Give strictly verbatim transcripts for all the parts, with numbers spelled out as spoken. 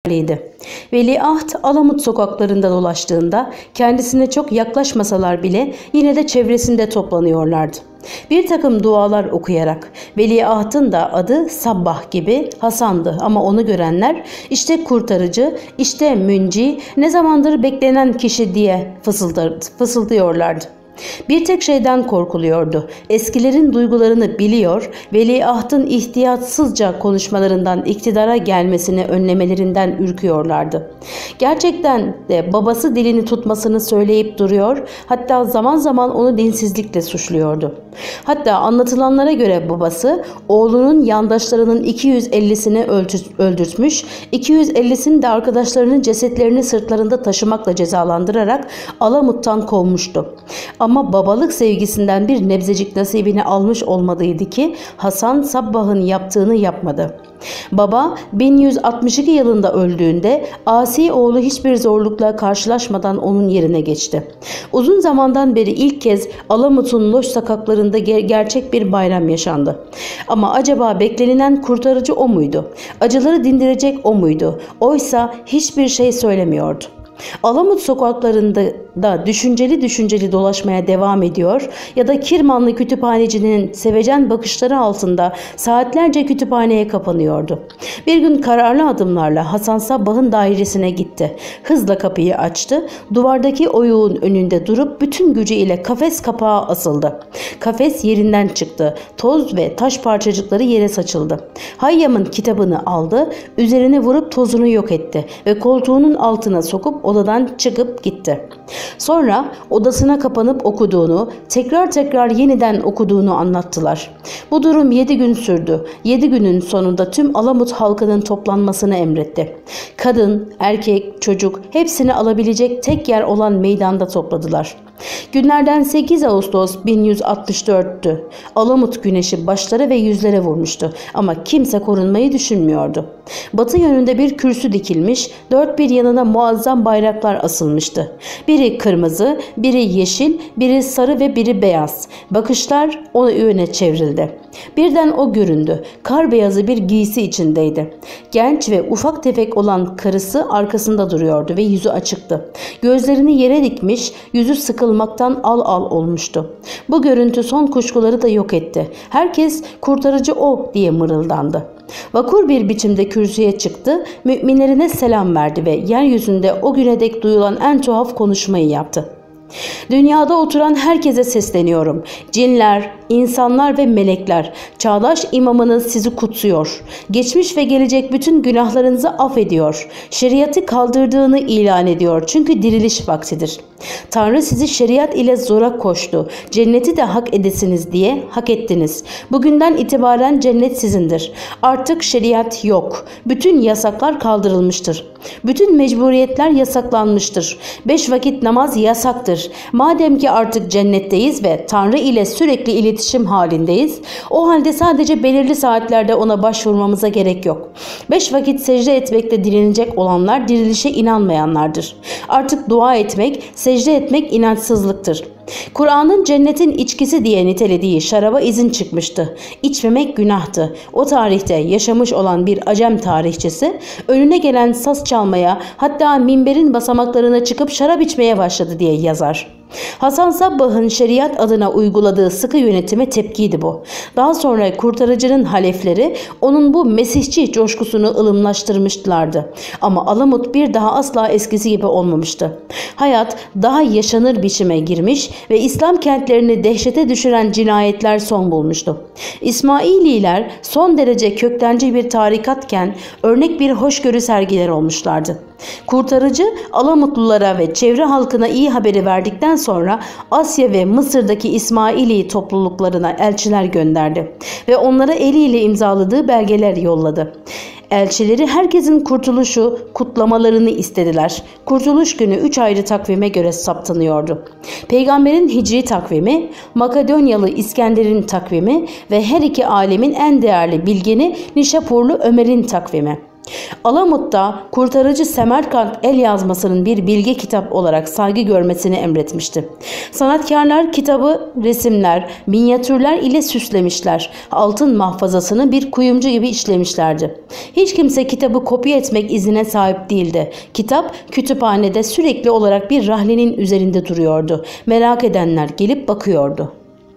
Veliaht Alamut sokaklarında dolaştığında kendisine çok yaklaşmasalar bile yine de çevresinde toplanıyorlardı. Bir takım dualar okuyarak. Veliahtın da adı Sabbah gibi Hasan'dı ama onu görenler işte kurtarıcı, işte münci, ne zamandır beklenen kişi diye fısıldıyorlardı. Bir tek şeyden korkuluyordu. Eskilerin duygularını biliyor, veliahtın ihtiyatsızca konuşmalarından iktidara gelmesini önlemelerinden ürküyorlardı. Gerçekten de babası dilini tutmasını söyleyip duruyor, hatta zaman zaman onu dinsizlikle suçluyordu. Hatta anlatılanlara göre babası oğlunun yandaşlarının iki yüz ellisini öldürtmüş, iki yüz ellisini de arkadaşlarının cesetlerini sırtlarında taşımakla cezalandırarak Alamut'tan kovmuştu. Ama babalık sevgisinden bir nebzecik nasibini almış olmadıydı ki Hasan Sabbah'ın yaptığını yapmadı. Baba bin yüz altmış iki yılında öldüğünde asi oğlu hiçbir zorlukla karşılaşmadan onun yerine geçti. Uzun zamandan beri ilk kez Alamut'un loş sokaklarında ger- gerçek bir bayram yaşandı. Ama acaba beklenilen kurtarıcı o muydu? Acıları dindirecek o muydu? Oysa hiçbir şey söylemiyordu. Alamut sokaklarında da düşünceli düşünceli dolaşmaya devam ediyor ya da Kirmanlı kütüphanecinin sevecen bakışları altında saatlerce kütüphaneye kapanıyordu. Bir gün kararlı adımlarla Hasan Sabbah'ın dairesine gitti. Hızla kapıyı açtı. Duvardaki oyuğun önünde durup bütün gücüyle kafes kapağı asıldı. Kafes yerinden çıktı. Toz ve taş parçacıkları yere saçıldı. Hayyam'ın kitabını aldı. Üzerine vurup tozunu yok etti ve koltuğunun altına sokup odadan çıkıp gitti. Sonra odasına kapanıp okuduğunu, tekrar tekrar yeniden okuduğunu anlattılar. Bu durum yedi gün sürdü. Yedi günün sonunda tüm Alamut halkının toplanmasını emretti. Kadın, erkek, çocuk hepsini alabilecek tek yer olan meydanda topladılar. Günlerden sekiz Ağustos bin yüz altmış dörttü. Alamut güneşi başlara ve yüzlere vurmuştu ama kimse korunmayı düşünmüyordu. Batı yönünde bir kürsü dikilmiş, dört bir yanına muazzam bayraklar asılmıştı. Biri kırmızı, biri yeşil, biri sarı ve biri beyaz. Bakışlar o yöne çevrildi. Birden o göründü. Kar beyazı bir giysi içindeydi. Genç ve ufak tefek olan karısı arkasında duruyordu ve yüzü açıktı. Gözlerini yere dikmiş, yüzü sıkılmaktan al al olmuştu. Bu görüntü son kuşkuları da yok etti. Herkes kurtarıcı o diye mırıldandı. Vakur bir biçimde kürsüye çıktı, müminlerine selam verdi ve yeryüzünde o güne dek duyulan en tuhaf konuşmayı yaptı. Dünyada oturan herkese sesleniyorum. Cinler, insanlar ve melekler, çağdaş imamınız sizi kutsuyor. Geçmiş ve gelecek bütün günahlarınızı affediyor. Şeriatı kaldırdığını ilan ediyor. Çünkü diriliş vaktidir. Tanrı sizi şeriat ile zora koştu. Cenneti de hak edesiniz diye hak ettiniz. Bugünden itibaren cennet sizindir. Artık şeriat yok. Bütün yasaklar kaldırılmıştır. Bütün mecburiyetler yasaklanmıştır. Beş vakit namaz yasaktır. Madem ki artık cennetteyiz ve Tanrı ile sürekli iletişim halindeyiz, o halde sadece belirli saatlerde ona başvurmamıza gerek yok. Beş vakit secde etmekte direnecek olanlar dirilişe inanmayanlardır. Artık dua etmek, secde etmek inançsızlıktır. Kur'an'ın cennetin içkisi diye nitelediği şaraba izin çıkmıştı. İçmemek günahtı. O tarihte yaşamış olan bir Acem tarihçisi önüne gelen saz çalmaya, hatta minberin basamaklarına çıkıp şarap içmeye başladı diye yazar. Hasan Sabbah'ın şeriat adına uyguladığı sıkı yönetime tepkiydi bu. Daha sonra kurtarıcının halefleri onun bu mesihçi coşkusunu ılımlaştırmışlardı. Ama Alamut bir daha asla eskisi gibi olmamıştı. Hayat daha yaşanır biçime girmiş ve İslam kentlerini dehşete düşüren cinayetler son bulmuştu. İsmaililer son derece köktenci bir tarikatken örnek bir hoşgörü sergiler olmuşlardı. Kurtarıcı Alamutlulara ve çevre halkına iyi haberi verdikten sonra Asya ve Mısır'daki İsmaili topluluklarına elçiler gönderdi ve onlara eliyle imzaladığı belgeler yolladı. Elçileri herkesin kurtuluşu kutlamalarını istediler. Kurtuluş günü üç ayrı takvime göre saptanıyordu. Peygamberin hicri takvimi, Makedonyalı İskender'in takvimi ve her iki alemin en değerli bilgeni Nişapurlu Ömer'in takvimi. Alamut'ta kurtarıcı Semerkant el yazmasının bir bilge kitap olarak saygı görmesini emretmişti. Sanatkarlar kitabı resimler, minyatürler ile süslemişler. Altın mahfazasını bir kuyumcu gibi işlemişlerdi. Hiç kimse kitabı kopya etmek iznine sahip değildi. Kitap kütüphanede sürekli olarak bir rahlenin üzerinde duruyordu. Merak edenler gelip bakıyordu.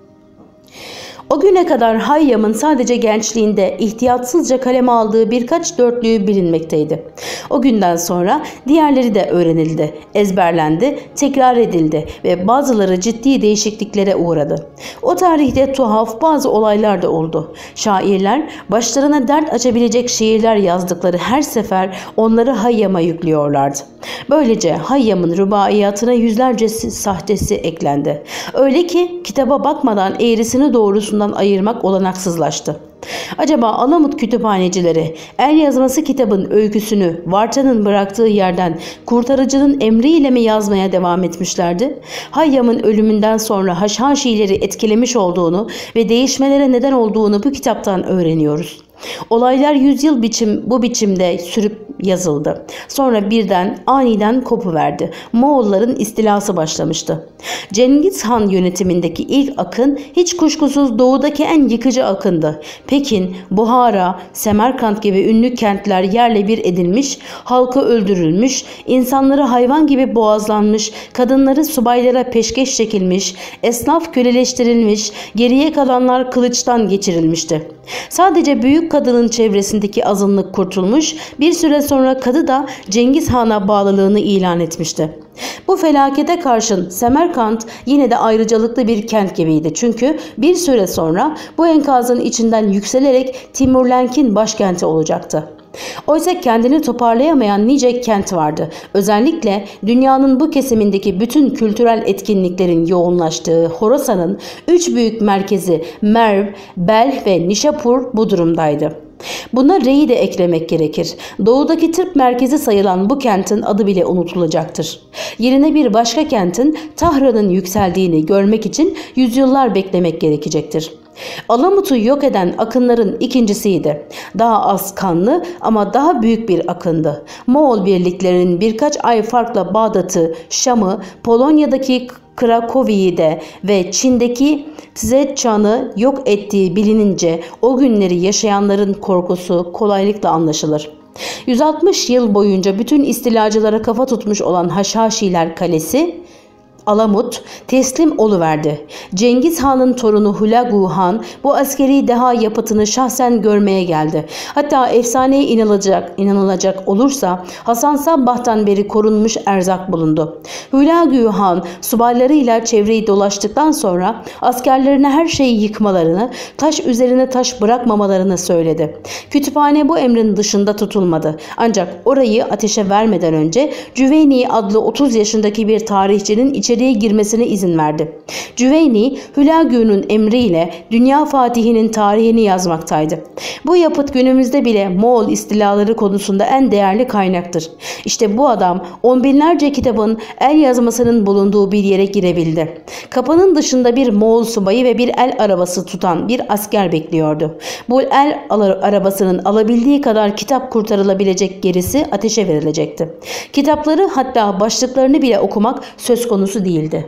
O güne kadar Hayyam'ın sadece gençliğinde ihtiyatsızca kaleme aldığı birkaç dörtlüğü bilinmekteydi. O günden sonra diğerleri de öğrenildi, ezberlendi, tekrar edildi ve bazıları ciddi değişikliklere uğradı. O tarihte tuhaf bazı olaylar da oldu. Şairler başlarına dert açabilecek şiirler yazdıkları her sefer onları Hayyam'a yüklüyorlardı. Böylece Hayyam'ın rübaiyatına yüzlerce sahtesi eklendi. Öyle ki kitaba bakmadan eğrisini doğrusundan ayırmak olanaksızlaştı. Acaba Alamut kütüphanecileri el yazması kitabın öyküsünü Vartan'ın bıraktığı yerden kurtarıcının emriyle mi yazmaya devam etmişlerdi? Hayyam'ın ölümünden sonra Haşhaşileri etkilemiş olduğunu ve değişmelere neden olduğunu bu kitaptan öğreniyoruz. Olaylar yüzyıl biçim bu biçimde sürüp yazıldı. Sonra birden aniden kopuverdi. Moğolların istilası başlamıştı. Cengiz Han yönetimindeki ilk akın hiç kuşkusuz doğudaki en yıkıcı akındı. Pekin, Buhara, Semerkant gibi ünlü kentler yerle bir edilmiş, halkı öldürülmüş, insanları hayvan gibi boğazlanmış, kadınları subaylara peşkeş çekilmiş, esnaf köleleştirilmiş, geriye kalanlar kılıçtan geçirilmişti. Sadece büyük kadının çevresindeki azınlık kurtulmuş, bir süre sonra kadı da Cengiz Han'a bağlılığını ilan etmişti. Bu felakete karşın Semerkant yine de ayrıcalıklı bir kent gibiydi. Çünkü bir süre sonra bu enkazın içinden yükselerek Timurlenk'in başkenti olacaktı. Oysa kendini toparlayamayan nice kent vardı. Özellikle dünyanın bu kesimindeki bütün kültürel etkinliklerin yoğunlaştığı Horasan'ın üç büyük merkezi Merv, Belh ve Nişapur bu durumdaydı. Buna Re'yi de eklemek gerekir. Doğudaki tıp merkezi sayılan bu kentin adı bile unutulacaktır. Yerine bir başka kentin Tahran'ın yükseldiğini görmek için yüzyıllar beklemek gerekecektir. Alamut'u yok eden akınların ikincisiydi. Daha az kanlı ama daha büyük bir akındı. Moğol birliklerinin birkaç ay farkla Bağdat'ı, Şam'ı, Polonya'daki Krakow'u de ve Çin'deki Tzeçan'ı yok ettiği bilinince o günleri yaşayanların korkusu kolaylıkla anlaşılır. yüz altmış yıl boyunca bütün istilacılara kafa tutmuş olan Haşhaşiler Kalesi Alamut teslim oluverdi. Cengiz Han'ın torunu Hulagu Han bu askeri deha yapıtını şahsen görmeye geldi. Hatta efsaneye inanılacak, inanılacak olursa Hasan Sabbah'tan beri korunmuş erzak bulundu. Hulagu Han subaylarıyla çevreyi dolaştıktan sonra askerlerine her şeyi yıkmalarını, taş üzerine taş bırakmamalarını söyledi. Kütüphane bu emrin dışında tutulmadı. Ancak orayı ateşe vermeden önce Cüveyni adlı otuz yaşındaki bir tarihçinin içeri içeriye girmesine izin verdi. Cüveyni, Hulagu'nun emriyle Dünya Fatihinin tarihini yazmaktaydı. Bu yapıt günümüzde bile Moğol istilaları konusunda en değerli kaynaktır. İşte bu adam on binlerce kitabın el yazmasının bulunduğu bir yere girebildi. Kapının dışında bir Moğol subayı ve bir el arabası tutan bir asker bekliyordu. Bu el arabasının alabildiği kadar kitap kurtarılabilecek, gerisi ateşe verilecekti. Kitapları, hatta başlıklarını bile okumak söz konusu değildi.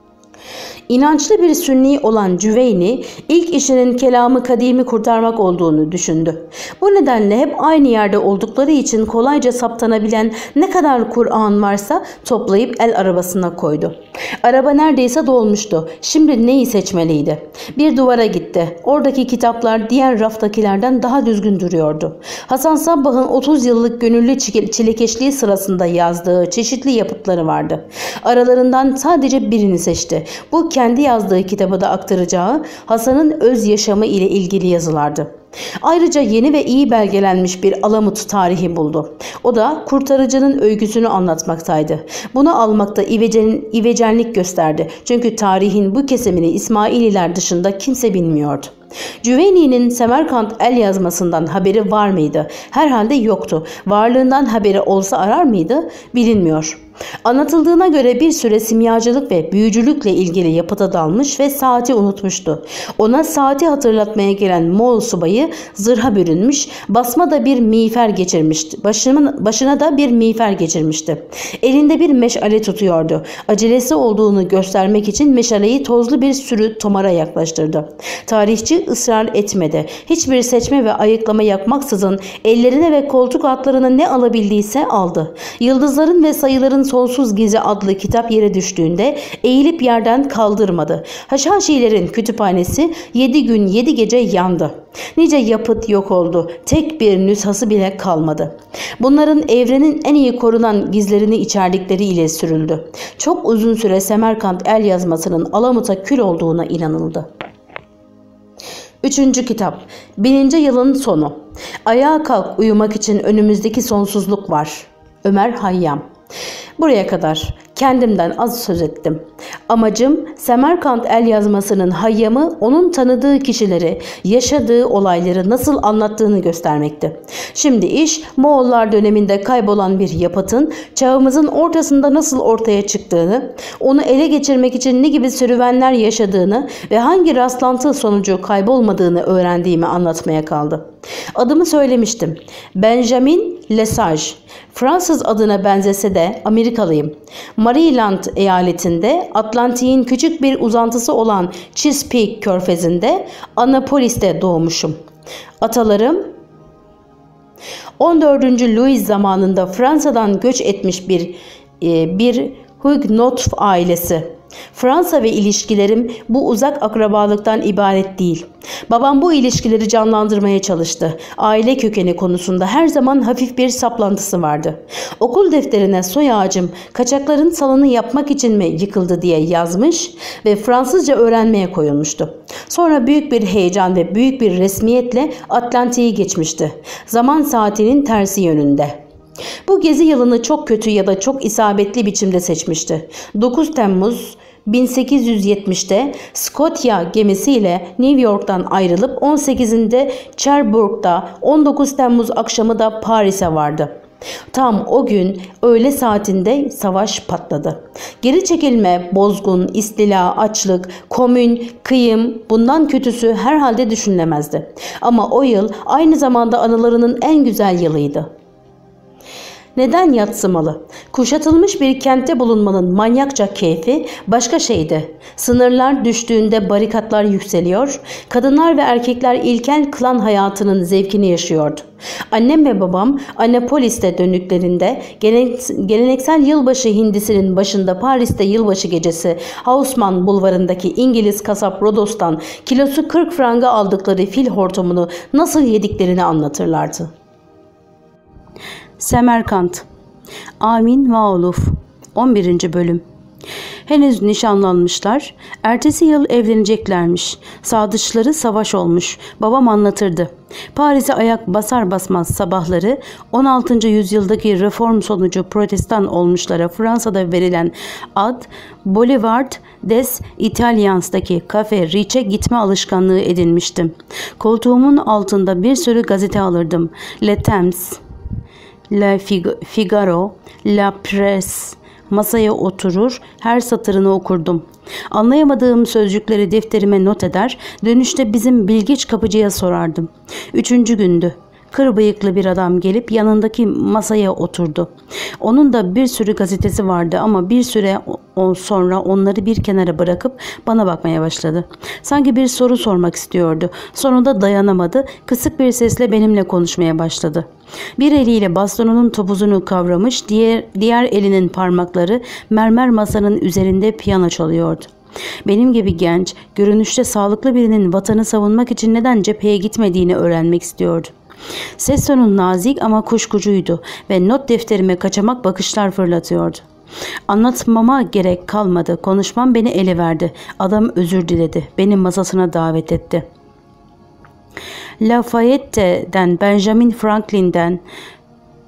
İnançlı bir Sünni olan Cüveyni ilk işinin kelamı kadimi kurtarmak olduğunu düşündü. Bu nedenle hep aynı yerde oldukları için kolayca saptanabilen ne kadar Kur'an varsa toplayıp el arabasına koydu. Araba neredeyse dolmuştu. Şimdi neyi seçmeliydi? Bir duvara gitti. Oradaki kitaplar diğer raftakilerden daha düzgün duruyordu. Hasan Sabbah'ın otuz yıllık gönüllü çilekeşliği sırasında yazdığı çeşitli yapıtları vardı. Aralarından sadece birini seçti. Bu kendi yazdığı kitabı da aktaracağı Hasan'ın öz yaşamı ile ilgili yazılardı. Ayrıca yeni ve iyi belgelenmiş bir Alamut tarihi buldu. O da kurtarıcının öyküsünü anlatmaktaydı. Bunu almakta ivecen, ivecenlik gösterdi. Çünkü tarihin bu kesimini İsmaililer dışında kimse bilmiyordu. Cüveyni'nin Semerkant el yazmasından haberi var mıydı? Herhalde yoktu. Varlığından haberi olsa arar mıydı? Bilinmiyor. Anlatıldığına göre bir süre simyacılık ve büyücülükle ilgili yapıta dalmış ve saati unutmuştu. Ona saati hatırlatmaya gelen Moğol subayı zırha bürünmüş, basma da bir miğfer geçirmişti. Başına, başına da bir miğfer geçirmişti. Elinde bir meşale tutuyordu. Acelesi olduğunu göstermek için meşaleyi tozlu bir sürü tomara yaklaştırdı. Tarihçi ısrar etmedi. Hiçbir seçme ve ayıklama yapmaksızın ellerine ve koltuk altlarına ne alabildiyse aldı. Yıldızların ve sayıların sonsuz gizi adlı kitap yere düştüğünde eğilip yerden kaldırmadı. Haşhaşilerin kütüphanesi yedi gün yedi gece yandı. Nice yapıt yok oldu. Tek bir nüshası bile kalmadı. Bunların evrenin en iyi korunan gizlerini içerdikleriyle sürüldü. Çok uzun süre Semerkant el yazmasının alamuta kül olduğuna inanıldı. Üçüncü kitap. Bininci yılın sonu. Ayağa kalk, uyumak için önümüzdeki sonsuzluk var. Ömer Hayyam. Buraya kadar kendimden az söz ettim. Amacım Semerkant el yazmasının Hayyam'ı, onun tanıdığı kişileri, yaşadığı olayları nasıl anlattığını göstermekti. Şimdi iş Moğollar döneminde kaybolan bir yapıtın çağımızın ortasında nasıl ortaya çıktığını, onu ele geçirmek için ne gibi serüvenler yaşadığını ve hangi rastlantı sonucu kaybolmadığını öğrendiğimi anlatmaya kaldı. Adımı söylemiştim. Benjamin Lesage. Fransız adına benzese de Amerikalıyım. Maryland eyaletinde Atlantik'in küçük bir uzantısı olan Chesapeake Körfezi'nde Annapolis'te doğmuşum. Atalarım on dördüncü Louis zamanında Fransa'dan göç etmiş bir e, bir Huguenot ailesi. Fransa ve ilişkilerim bu uzak akrabalıktan ibaret değil. Babam bu ilişkileri canlandırmaya çalıştı. Aile kökeni konusunda her zaman hafif bir saplantısı vardı. Okul defterine soy ağacım kaçakların salını yapmak için mi yıkıldı diye yazmış ve Fransızca öğrenmeye koyulmuştu. Sonra büyük bir heyecan ve büyük bir resmiyetle Atlantik'i geçmişti. Zaman saatinin tersi yönünde. Bu gezi yılını çok kötü ya da çok isabetli biçimde seçmişti. dokuz Temmuz bin sekiz yüz yetmişte Scotia gemisiyle New York'tan ayrılıp on sekizinde Cherbourg'da, on dokuz Temmuz akşamı da Paris'e vardı. Tam o gün öğle saatinde savaş patladı. Geri çekilme, bozgun, istila, açlık, komün, kıyım, bundan kötüsü herhalde düşünülemezdi. Ama o yıl aynı zamanda anılarının en güzel yılıydı. Neden yadsımalı? Kuşatılmış bir kentte bulunmanın manyakça keyfi başka şeydi. Sınırlar düştüğünde barikatlar yükseliyor, kadınlar ve erkekler ilkel klan hayatının zevkini yaşıyordu. Annem ve babam Annapolis'te döndüklerinde geleneksel yılbaşı hindisinin başında Paris'te yılbaşı gecesi Haussmann bulvarındaki İngiliz kasap Rodos'tan kilosu kırk franga aldıkları fil hortumunu nasıl yediklerini anlatırlardı. Semerkant. Amin Vauluf. on birinci bölüm. Henüz nişanlanmışlar. Ertesi yıl evleneceklermiş. Sadıçları savaş olmuş. Babam anlatırdı. Paris'e ayak basar basmaz sabahları on altıncı yüzyıldaki reform sonucu protestan olmuşlara Fransa'da verilen ad Boulevard des Italiens'taki Cafe Riche gitme alışkanlığı edinmiştim. Koltuğumun altında bir sürü gazete alırdım. Le Temps, Le Figaro, La Presse. Masaya oturur, her satırını okurdum. Anlayamadığım sözcükleri defterime not eder, dönüşte bizim bilgiç kapıcıya sorardım. Üçüncü gündü. Kır bıyıklı bir adam gelip yanındaki masaya oturdu. Onun da bir sürü gazetesi vardı ama bir süre sonra onları bir kenara bırakıp bana bakmaya başladı. Sanki bir soru sormak istiyordu. Sonunda dayanamadı, kısık bir sesle benimle konuşmaya başladı. Bir eliyle bastonunun topuzunu kavramış, diğer, diğer elinin parmakları mermer masanın üzerinde piyano çalıyordu. Benim gibi genç, görünüşte sağlıklı birinin vatanı savunmak için neden cepheye gitmediğini öğrenmek istiyordu. Ses tonu nazik ama kuşkucuydu ve not defterime kaçamak bakışlar fırlatıyordu. Anlatmama gerek kalmadı. Konuşmam beni ele verdi. Adam özür diledi. Beni masasına davet etti. Lafayette'den, Benjamin Franklin'den,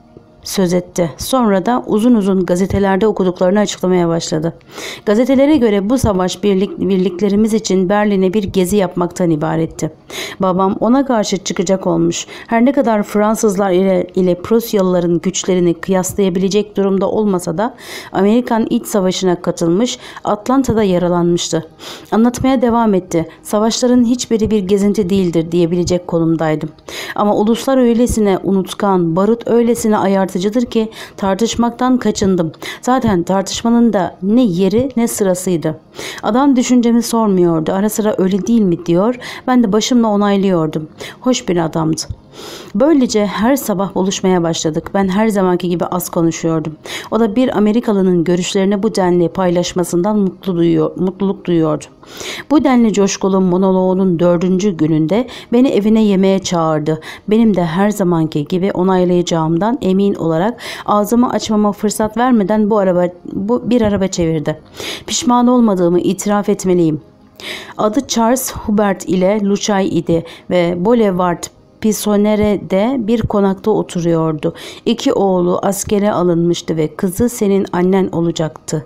söz etti. Sonra da uzun uzun gazetelerde okuduklarını açıklamaya başladı. Gazetelere göre bu savaş birlik, birliklerimiz için Berlin'e bir gezi yapmaktan ibaretti. Babam ona karşı çıkacak olmuş. Her ne kadar Fransızlar ile, ile Prusyalıların güçlerini kıyaslayabilecek durumda olmasa da Amerikan İç Savaşı'na katılmış, Atlanta'da yaralanmıştı. Anlatmaya devam etti. Savaşların hiçbiri bir gezinti değildir diyebilecek konumdaydım. Ama uluslar öylesine unutkan, barut öylesine ayartıcıdır ki tartışmaktan kaçındım. Zaten tartışmanın da ne yeri ne sırasıydı. Adam düşüncemi sormuyordu. Ara sıra öyle değil mi diyor. Ben de başımla onaylıyordum. Hoş bir adamdı. Böylece her sabah buluşmaya başladık. Ben her zamanki gibi az konuşuyordum. O da bir Amerikalı'nın görüşlerini bu denli paylaşmasından mutlu duyuyor, mutluluk duyuyordu. Bu denli coşkulu monoloğunun dördüncü gününde beni evine yemeğe çağırdı. Benim de her zamanki gibi onaylayacağımdan emin olarak ağzımı açmama fırsat vermeden bu araba bu bir araba çevirdi. Pişman olmadığımı itiraf etmeliyim. Adı Charles Hubert ile Lucay idi ve Boulevard Pissonere'de bir konakta oturuyordu. İki oğlu askere alınmıştı ve kızı senin annen olacaktı.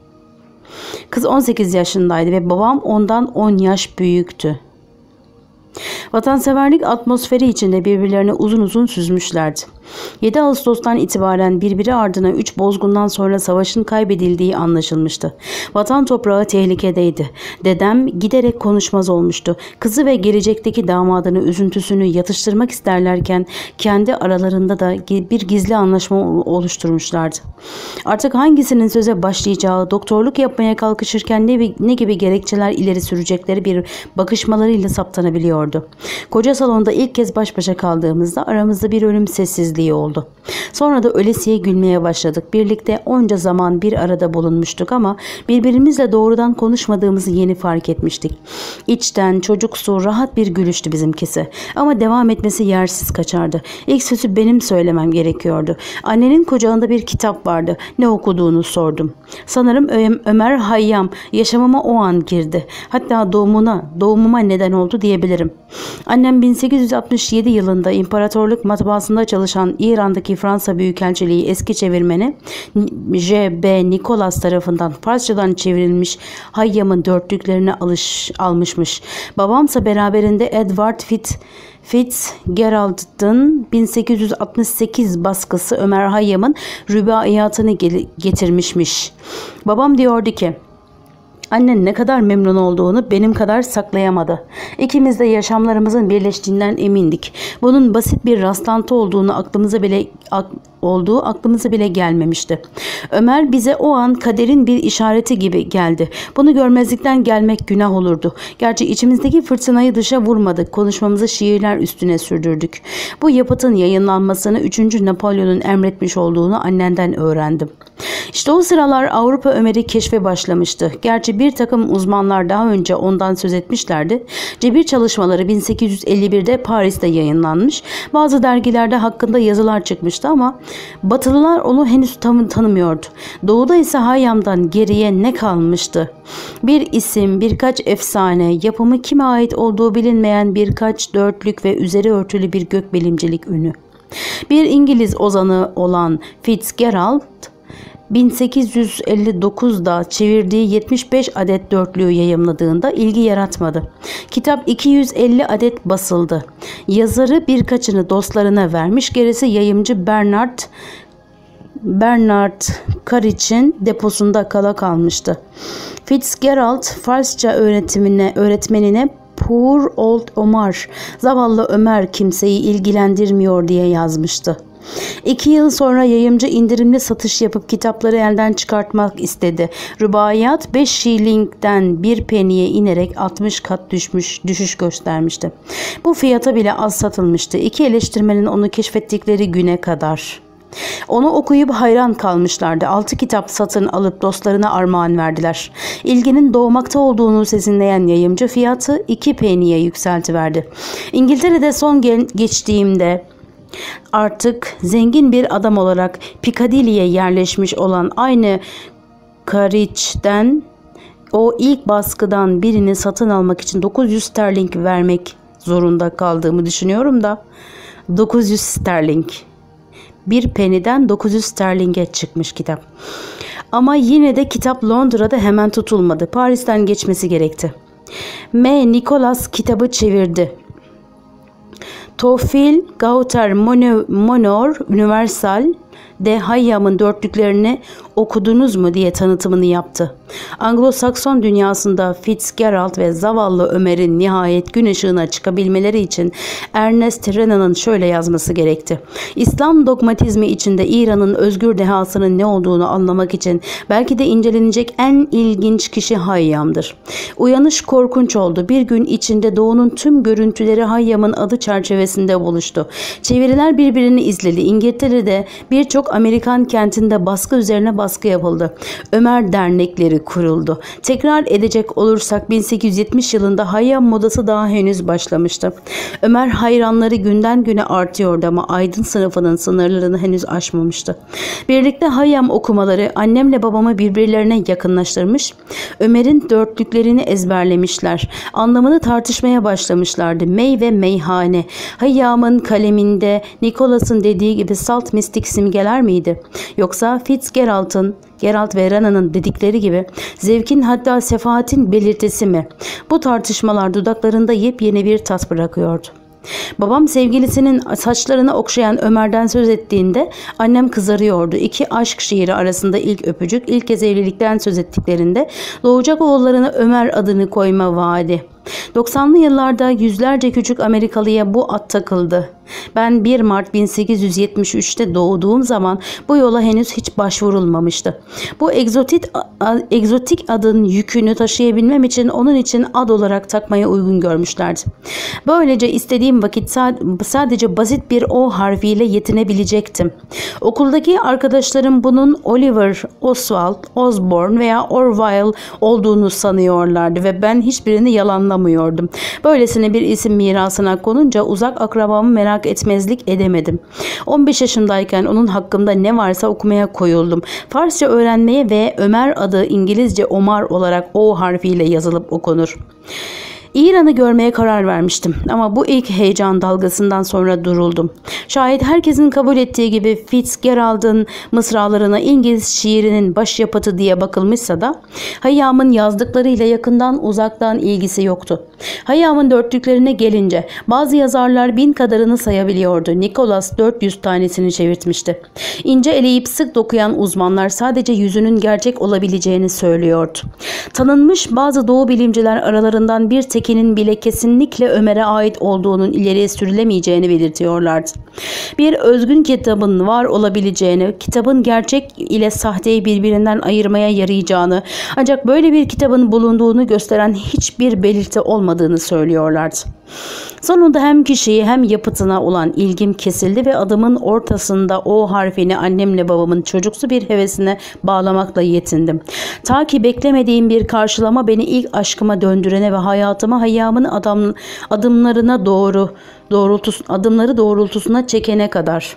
Kız on sekiz yaşındaydı ve babam ondan on yaş büyüktü. Vatanseverlik atmosferi içinde birbirlerine uzun uzun süzmüşlerdi. yedi Ağustos'tan itibaren birbiri ardına üç bozgundan sonra savaşın kaybedildiği anlaşılmıştı. Vatan toprağı tehlikedeydi. Dedem giderek konuşmaz olmuştu. Kızı ve gelecekteki damadını üzüntüsünü yatıştırmak isterlerken kendi aralarında da bir gizli anlaşma oluşturmuşlardı. Artık hangisinin söze başlayacağı, doktorluk yapmaya kalkışırken ne, ne gibi gerekçeler ileri sürecekleri bir bakışmalarıyla saptanabiliyordu. Koca salonda ilk kez baş başa kaldığımızda aramızda bir ölüm sessizliği oldu. Sonra da ölesiye gülmeye başladık. Birlikte onca zaman bir arada bulunmuştuk ama birbirimizle doğrudan konuşmadığımızı yeni fark etmiştik. İçten, çocuksu, rahat bir gülüştü bizimkisi. Ama devam etmesi yersiz kaçardı. İlk sözü benim söylemem gerekiyordu. Annenin kucağında bir kitap vardı. Ne okuduğunu sordum. Sanırım Ö- Ömer Hayyam yaşamıma o an girdi. Hatta doğumuna, doğumuma neden oldu diyebilirim. Annem bin sekiz yüz altmış yedi yılında İmparatorluk Matbaası'nda çalışan İran'daki Fransa Büyükelçiliği eski çevirmeni J B Nicholas tarafından Farsçadan çevrilmiş Hayyam'ın dörtlüklerine alış, almışmış. Babamsa beraberinde Edward Fitz Fitzgerald'ın bin sekiz yüz altmış sekiz baskısı Ömer Hayyam'ın rübaiyatını getirmişmiş. Babam diyordu ki, annen ne kadar memnun olduğunu benim kadar saklayamadı. İkimiz de yaşamlarımızın birleştiğinden emindik. Bunun basit bir rastlantı olduğunu aklımıza bile ak, olduğu aklımıza bile gelmemişti. Ömer bize o an kaderin bir işareti gibi geldi. Bunu görmezlikten gelmek günah olurdu. Gerçi içimizdeki fırtınayı dışa vurmadık. Konuşmamızı şiirler üstüne sürdürdük. Bu yapıtın yayınlanmasını üçüncü Napolyon'un emretmiş olduğunu annenden öğrendim. İşte o sıralar Avrupa Ömer'i keşfe başlamıştı. Gerçi bir takım uzmanlar daha önce ondan söz etmişlerdi. Cebir çalışmaları bin sekiz yüz elli birde Paris'te yayınlanmış. Bazı dergilerde hakkında yazılar çıkmıştı ama Batılılar onu henüz tam tanımıyordu. Doğuda ise Hayyam'dan geriye ne kalmıştı? Bir isim, birkaç efsane, yapımı kime ait olduğu bilinmeyen birkaç dörtlük ve üzeri örtülü bir gökbilimcilik ünü. Bir İngiliz ozanı olan Fitzgerald, bin sekiz yüz elli dokuzda çevirdiği yetmiş beş adet dörtlüğü yayımladığında ilgi yaratmadı. Kitap iki yüz elli adet basıldı. Yazarı birkaçını dostlarına vermiş, gerisi yayımcı Bernard Bernard Karich'in deposunda kala kalmıştı. Fitzgerald Farsça öğretimine, öğretmenine "Poor old Omar, zavallı Ömer kimseyi ilgilendirmiyor" diye yazmıştı. İki yıl sonra yayımcı indirimli satış yapıp kitapları elden çıkartmak istedi. Rübaiyat beş şilingden bir peniye inerek altmış kat düşmüş, düşüş göstermişti. Bu fiyata bile az satılmıştı. İki eleştirmenin onu keşfettikleri güne kadar. Onu okuyup hayran kalmışlardı. Altı kitap satın alıp dostlarına armağan verdiler. İlginin doğmakta olduğunu sezinleyen yayımcı fiyatı iki peniye yükseltiverdi. İngiltere'de son geçtiğimde artık zengin bir adam olarak Piccadilly'ye yerleşmiş olan aynı Karich'ten o ilk baskıdan birini satın almak için dokuz yüz sterling vermek zorunda kaldığımı düşünüyorum da dokuz yüz sterling. Bir peniden dokuz yüz sterlinge çıkmış kitap. Ama yine de kitap Londra'da hemen tutulmadı. Paris'ten geçmesi gerekti. M. Nicholas kitabı çevirdi. Tofil Gauter Monor Universal de Hayyam'ın dörtlüklerini okudunuz mu diye tanıtımını yaptı. Anglo-Sakson dünyasında Fitzgerald ve zavallı Ömer'in nihayet gün ışığına çıkabilmeleri için Ernest Renan'ın şöyle yazması gerekti. İslam dogmatizmi içinde İran'ın özgür dehasının ne olduğunu anlamak için belki de incelenecek en ilginç kişi Hayyam'dır. Uyanış korkunç oldu. Bir gün içinde doğunun tüm görüntüleri Hayyam'ın adı çerçevesinde buluştu. Çeviriler birbirini izledi. İngiltere'de birçok Amerikan kentinde baskı üzerine baskı yapıldı. Ömer dernekleri kuruldu. Tekrar edecek olursak bin sekiz yüz yetmiş yılında Hayyam modası daha henüz başlamıştı. Ömer hayranları günden güne artıyordu ama aydın sınıfının sınırlarını henüz aşmamıştı. Birlikte Hayyam okumaları annemle babamı birbirlerine yakınlaştırmış, Ömer'in dörtlüklerini ezberlemişler. Anlamını tartışmaya başlamışlardı. Mey ve meyhane. Hayyam'ın kaleminde Nicholas'ın dediği gibi salt mistik simgeler miydi? Yoksa Fitzgerald'ın, Gerald ve Renan'ın dedikleri gibi zevkin hatta sefahatin belirtisi mi? Bu tartışmalar dudaklarında yepyeni bir tat bırakıyordu. Babam sevgilisinin saçlarını okşayan Ömer'den söz ettiğinde annem kızarıyordu. İki aşk şiiri arasında ilk öpücük, ilk kez evlilikten söz ettiklerinde doğacak oğullarına Ömer adını koyma vaadi. doksanlı yıllarda yüzlerce küçük Amerikalıya bu ad takıldı. Ben bir Mart bin sekiz yüz yetmiş üç'te doğduğum zaman bu yola henüz hiç başvurulmamıştı. Bu egzotik, egzotik adın yükünü taşıyabilmem için onun için ad olarak takmaya uygun görmüşlerdi. Böylece istediğim vakit sadece basit bir O harfiyle yetinebilecektim. Okuldaki arkadaşlarım bunun Oliver, Oswald, Osborne veya Orwell olduğunu sanıyorlardı ve ben hiçbirini yalanlamıyordum. Böylesine bir isim mirasına konunca uzak akrabamı merak etmezlik edemedim. on beş yaşındayken onun hakkında ne varsa okumaya koyuldum. Farsça öğrenmeye ve Ömer adı İngilizce Omar olarak O harfiyle yazılıp okunur. İran'ı görmeye karar vermiştim ama bu ilk heyecan dalgasından sonra duruldum. Şayet herkesin kabul ettiği gibi Fitzgerald'ın mısralarına İngiliz şiirinin başyapıtı diye bakılmışsa da Hayyam'ın yazdıklarıyla yakından uzaktan ilgisi yoktu. Hayyam'ın dörtlüklerine gelince bazı yazarlar bin kadarını sayabiliyordu. Nicholas dört yüz tanesini çevirtmişti. İnce eleyip sık dokuyan uzmanlar sadece yüzünün gerçek olabileceğini söylüyordu. Tanınmış bazı doğu bilimciler aralarından bir tekinin bile kesinlikle Ömer'e ait olduğunun ileriye sürülemeyeceğini belirtiyorlardı. Bir özgün kitabın var olabileceğini, kitabın gerçek ile sahteyi birbirinden ayırmaya yarayacağını, ancak böyle bir kitabın bulunduğunu gösteren hiçbir belirti olmadığını söylüyorlardı. Sonunda hem kişiyi hem yapıtına olan ilgim kesildi ve adımın ortasında O harfini annemle babamın çocuksu bir hevesine bağlamakla yetindim. Ta ki beklemediğim bir karşılama beni ilk aşkıma döndürene ve hayatıma Hayyam'ın adam, adımlarına doğru doğrultus, adımları doğrultusuna çekene kadar.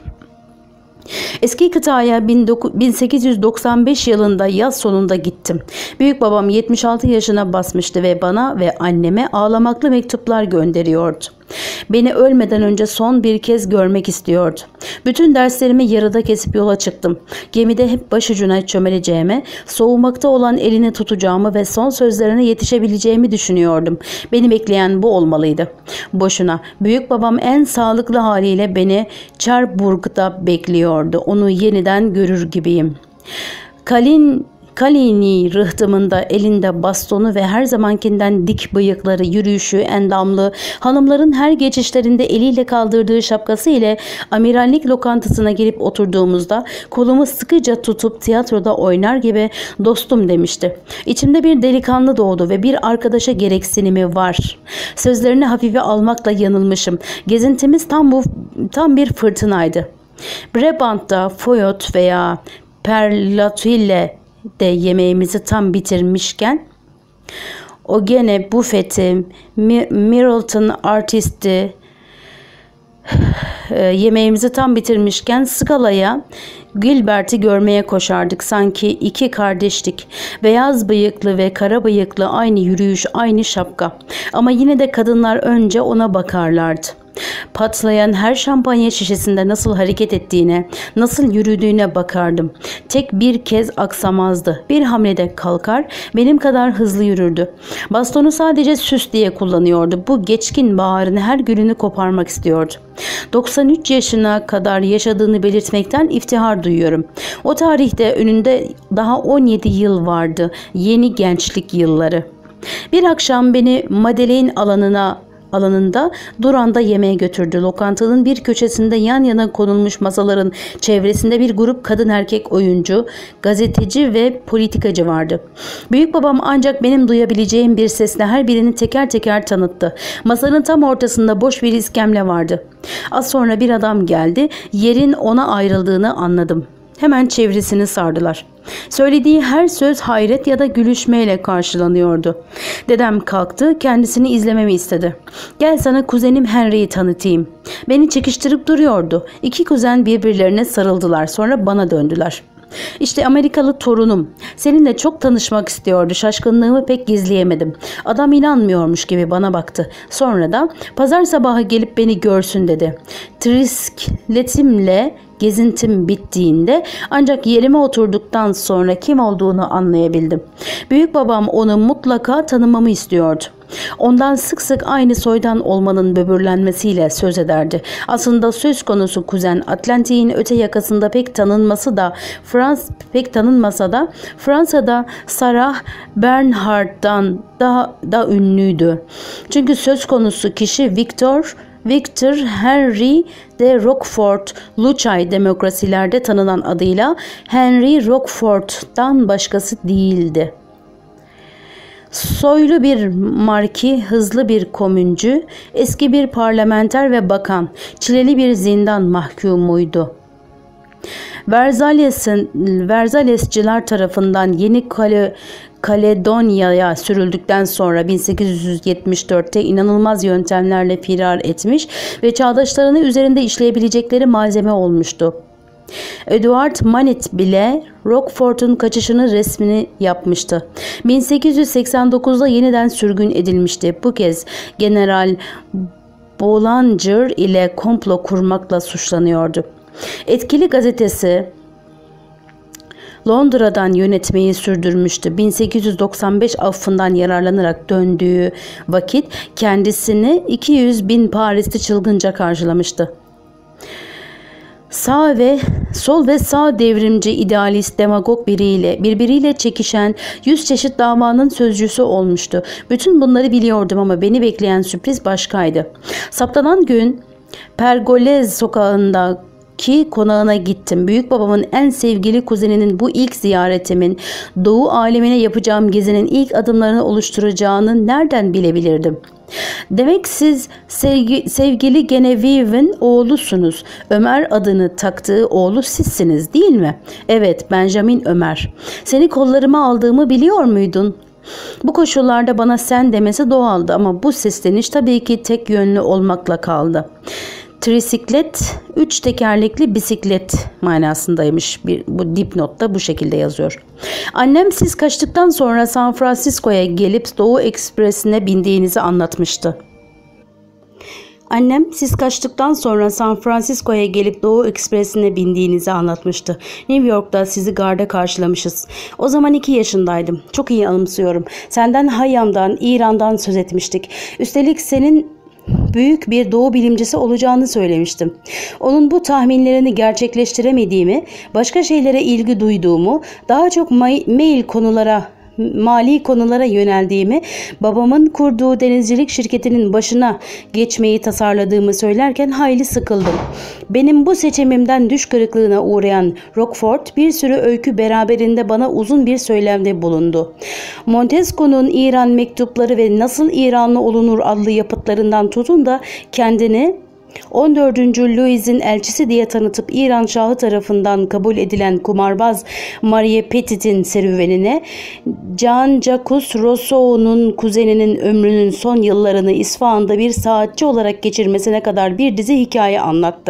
Eski kıtaya bin sekiz yüz doksan beş yılında yaz sonunda gittim. Büyük babam yetmiş altı yaşına basmıştı ve bana ve anneme ağlamaklı mektuplar gönderiyordu. Beni ölmeden önce son bir kez görmek istiyordu. Bütün derslerimi yarıda kesip yola çıktım. Gemide hep başucuna çömeleceğime, soğumakta olan elini tutacağımı ve son sözlerine yetişebileceğimi düşünüyordum. Beni bekleyen bu olmalıydı. Boşuna. Büyük babam en sağlıklı haliyle beni Cherbourg'da bekliyordu. Onu yeniden görür gibiyim. Kalin Kalini rıhtımında elinde bastonu ve her zamankinden dik bıyıkları, yürüyüşü endamlı, hanımların her geçişlerinde eliyle kaldırdığı şapkası ile amirallik lokantasına girip oturduğumuzda kolumu sıkıca tutup tiyatroda oynar gibi dostum demişti. İçimde bir delikanlı doğdu ve bir arkadaşa gereksinimi var. Sözlerini hafife almakla yanılmışım. Gezintimiz tam bu tam bir fırtınaydı. Brabant'ta Foyot veya Perlatüille de yemeğimizi tam bitirmişken o gene bufeti, Middleton artisti yemeğimizi tam bitirmişken Scala'ya Gilbert'i görmeye koşardık. Sanki iki kardeştik. Beyaz bıyıklı ve kara bıyıklı, aynı yürüyüş, aynı şapka. Ama yine de kadınlar önce ona bakarlardı. Patlayan her şampanya şişesinde nasıl hareket ettiğine, nasıl yürüdüğüne bakardım. Tek bir kez aksamazdı. Bir hamlede kalkar, benim kadar hızlı yürürdü. Bastonu sadece süs diye kullanıyordu. Bu geçkin baharın her gülünü koparmak istiyordu. doksan üç yaşına kadar yaşadığını belirtmekten iftihar duyuyorum. O tarihte önünde daha on yedi yıl vardı. Yeni gençlik yılları. Bir akşam beni Madeleine alanına alanında Duran'da yemeğe götürdü. Lokantanın bir köşesinde yan yana konulmuş masaların çevresinde bir grup kadın erkek oyuncu, gazeteci ve politikacı vardı. Büyük babam ancak benim duyabileceğim bir sesle her birini teker teker tanıttı. Masanın tam ortasında boş bir iskemle vardı. Az sonra bir adam geldi. Yerin ona ayrıldığını anladım. Hemen çevresini sardılar. Söylediği her söz hayret ya da gülüşmeyle karşılanıyordu. Dedem kalktı, kendisini izlememi istedi. Gel sana kuzenim Henry'yi tanıtayım. Beni çekiştirip duruyordu. İki kuzen birbirlerine sarıldılar, sonra bana döndüler. İşte Amerikalı torunum. Seninle çok tanışmak istiyordu. Şaşkınlığımı pek gizleyemedim. Adam inanmıyormuş gibi bana baktı. Sonra da pazar sabahı gelip beni görsün dedi. Triskletimle gezintim bittiğinde ancak yerime oturduktan sonra kim olduğunu anlayabildim. Büyük babam onu mutlaka tanımamı istiyordu. Ondan sık sık aynı soydan olmanın böbürlenmesiyle söz ederdi. Aslında söz konusu kuzen Atlantik'in öte yakasında pek tanınması da Frans pek tanınmasa da Fransa'da Sarah Bernhardt'tan daha da ünlüydü. Çünkü söz konusu kişi Victor Victor Henry de Roquefort, Lucay demokrasilerde tanınan adıyla Henry Roquefort'tan başkası değildi. Soylu bir marki, hızlı bir komüncü, eski bir parlamenter ve bakan, çileli bir zindan mahkumuydu. Verzales'in, Verzalesçiler tarafından Yeni Kale, Kaledonya'ya sürüldükten sonra bin sekiz yüz yetmiş dörtte inanılmaz yöntemlerle firar etmiş ve çağdaşlarını üzerinde işleyebilecekleri malzeme olmuştu. Edward Manet bile Roquefort'un kaçışını resmini yapmıştı. bin sekiz yüz seksen dokuzda yeniden sürgün edilmişti. Bu kez General Boulanger ile komplo kurmakla suçlanıyordu. Etkili gazetesi Londra'dan yönetmeyi sürdürmüştü. bin sekiz yüz doksan beş affından yararlanarak döndüğü vakit kendisini iki yüz bin Paris'te çılgınca karşılamıştı. Sağ ve sol ve sağ devrimci, idealist, demagog biriyle birbiriyle çekişen yüz çeşit davanın sözcüsü olmuştu. Bütün bunları biliyordum ama beni bekleyen sürpriz başkaydı. Saptanan gün Pergolez sokağında ki konağına gittim. Büyük babamın en sevgili kuzeninin bu ilk ziyaretimin Doğu alemine yapacağım gezinin ilk adımlarını oluşturacağını nereden bilebilirdim? Demek siz sevgi, sevgili Genevieve'in oğlusunuz. Ömer adını taktığı oğlu sizsiniz değil mi? Evet, Benjamin Ömer. Seni kollarıma aldığımı biliyor muydun? Bu koşullarda bana sen demesi doğaldı ama bu sesleniş tabii ki tek yönlü olmakla kaldı. Trisiklet, üç tekerlekli bisiklet manasındaymış. Bir, bu dipnotta bu şekilde yazıyor. Annem siz kaçtıktan sonra San Francisco'ya gelip Doğu Ekspresi'ne bindiğinizi anlatmıştı. Annem siz kaçtıktan sonra San Francisco'ya gelip Doğu Ekspresi'ne bindiğinizi anlatmıştı. New York'ta sizi garda karşılamışız. O zaman iki yaşındaydım. Çok iyi anımsıyorum. Senden Hayyam'dan, İran'dan söz etmiştik. Üstelik senin büyük bir doğu bilimcisi olacağını söylemiştim. Onun bu tahminlerini gerçekleştiremediğimi, başka şeylere ilgi duyduğumu, daha çok mail konulara, mali konulara yöneldiğimi, babamın kurduğu denizcilik şirketinin başına geçmeyi tasarladığımı söylerken hayli sıkıldım. Benim bu seçimimden düş kırıklığına uğrayan Roquefort bir sürü öykü beraberinde bana uzun bir söylemde bulundu. Montesquieu'nun İran mektupları ve Nasıl İranlı Olunur adlı yapıtlarından tutun da kendini on dördüncü Louis'in elçisi diye tanıtıp İran Şahı tarafından kabul edilen kumarbaz Marie Petit'in serüvenine, Jean-Jacques Rousseau'nun kuzeninin ömrünün son yıllarını İsfahan'da bir saatçi olarak geçirmesine kadar bir dizi hikaye anlattı.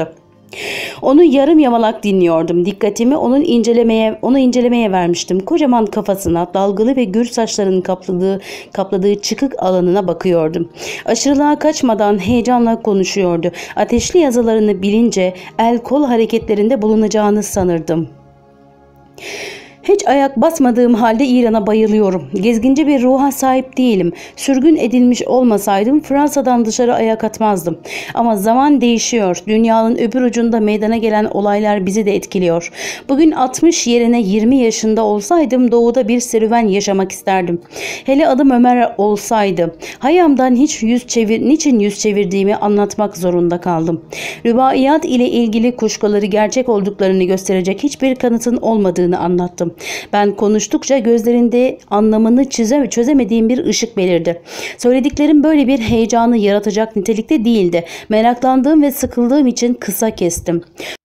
Onu yarım yamalak dinliyordum. Dikkatimi onun incelemeye, onu incelemeye vermiştim. Kocaman kafasına, dalgalı ve gür saçlarının kapladığı, kapladığı çıkık alanına bakıyordum. Aşırılığa kaçmadan heyecanla konuşuyordu. Ateşli yazılarını bilince el kol hareketlerinde bulunacağını sanırdım. Hiç ayak basmadığım halde İran'a bayılıyorum. Gezginci bir ruha sahip değilim. Sürgün edilmiş olmasaydım Fransa'dan dışarı ayak atmazdım. Ama zaman değişiyor. Dünyanın öbür ucunda meydana gelen olaylar bizi de etkiliyor. Bugün altmış yerine yirmi yaşında olsaydım doğuda bir serüven yaşamak isterdim. Hele adım Ömer olsaydı. Hayamdan hiç yüz çevir, niçin yüz çevirdiğimi anlatmak zorunda kaldım. Rübaiyat ile ilgili kuşkuları gerçek olduklarını gösterecek hiçbir kanıtın olmadığını anlattım. Ben konuştukça gözlerinde anlamını çize, çözemediğim bir ışık belirdi. Söylediklerim böyle bir heyecanı yaratacak nitelikte değildi. Meraklandığım ve sıkıldığım için kısa kestim.